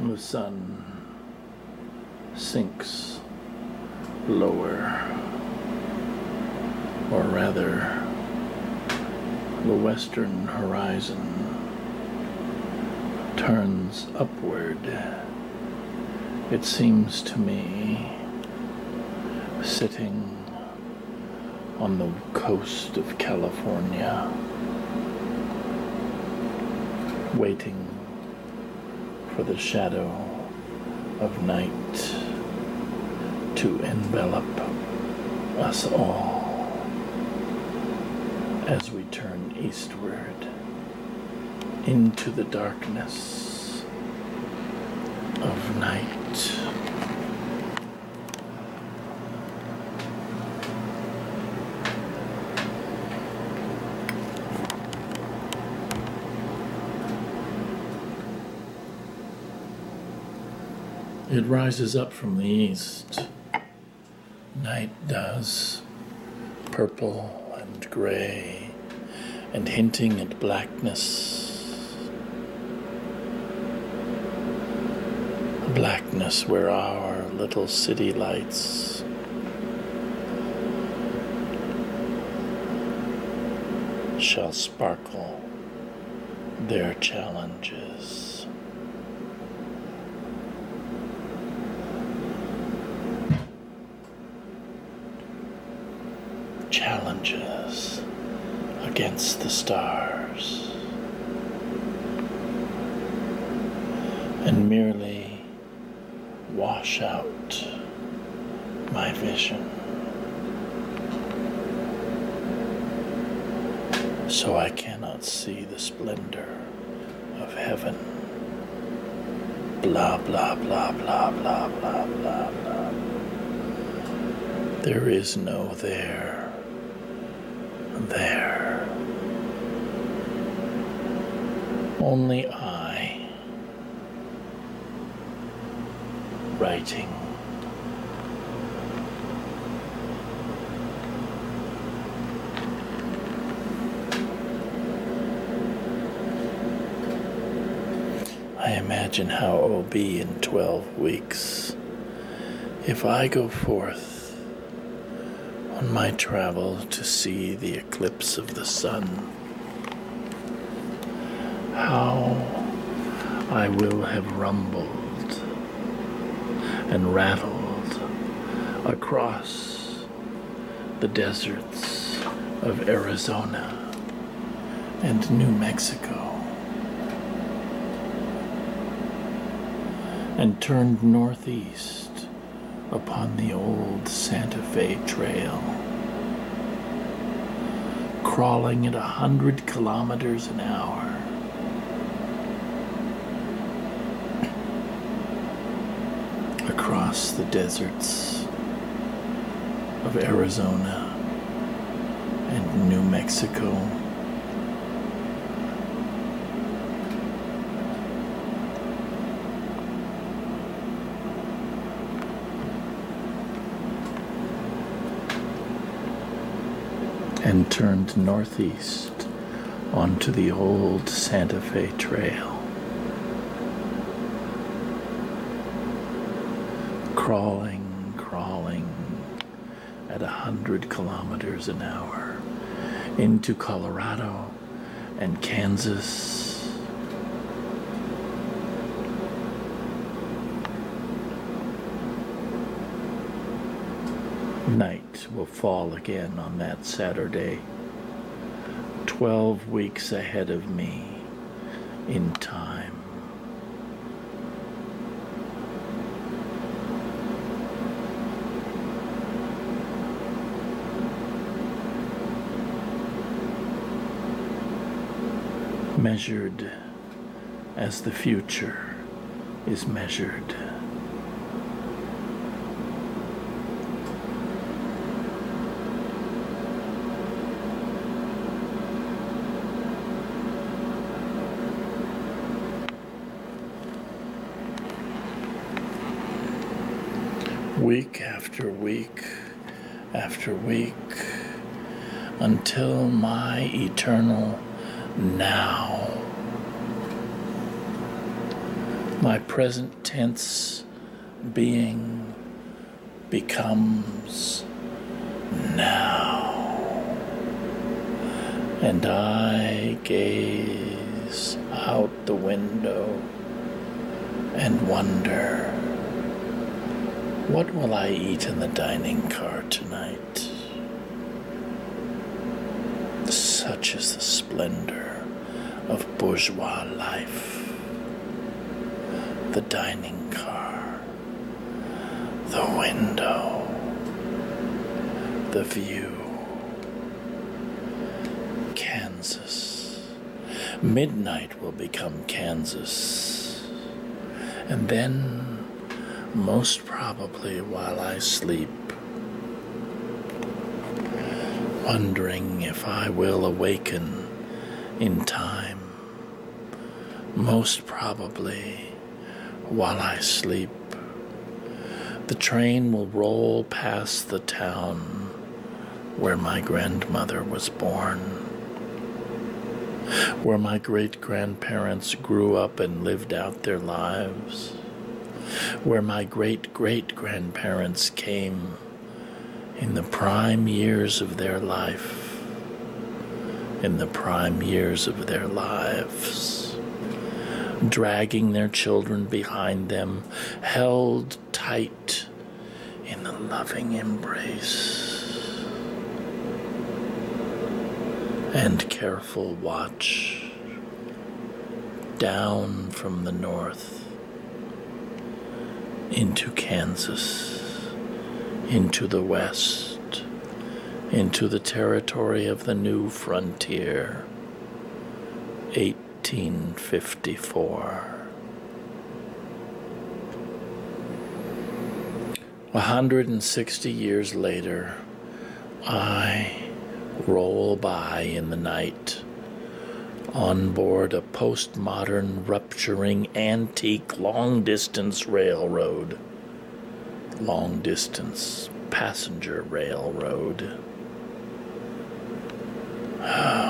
The sun sinks lower, or rather, the western horizon turns upward. It seems to me, sitting on the coast of California, waiting for the shadow of night to envelop us all as we turn eastward into the darkness of night. It rises up from the east. Night does, purple and gray, and hinting at blackness. A blackness where our little city lights shall sparkle their challenges. Challenges against the stars, and merely wash out my vision so I cannot see the splendor of heaven. Blah, blah, blah, blah, blah, blah, blah, blah. There is no there. There. Only I, writing. I imagine how it will be in 12 weeks if I go forth on my travel to see the eclipse of the sun. How I will have rumbled and rattled across the deserts of Arizona and New Mexico, and turned northeast upon the old Santa Fe Trail, crawling at 100 kilometers an hour. Across the deserts of Arizona and New Mexico. And turned northeast onto the old Santa Fe Trail, crawling at 100 kilometers an hour into Colorado and Kansas. Night will fall again on that Saturday, 12 weeks ahead of me in time. Measured as the future is measured. Week after week after week, until my eternal now. My present tense being becomes now. And I gaze out the window and wonder, what will I eat in the dining car tonight? Such is the splendor of bourgeois life. The dining car, the window, the view. Kansas. Midnight will become Kansas. And then, most probably while I sleep, wondering if I will awaken in time, most probably while I sleep, the train will roll past the town where my grandmother was born, where my great-grandparents grew up and lived out their lives, where my great-great-grandparents came in the prime years of their life, in the prime years of their lives, dragging their children behind them, held tight in the loving embrace and careful watch down from the north into Kansas, into the west, into the territory of the new frontier, 1854. 160 years later, I roll by in the night on board a postmodern, rupturing, antique, long-distance railroad. Long-distance passenger railroad.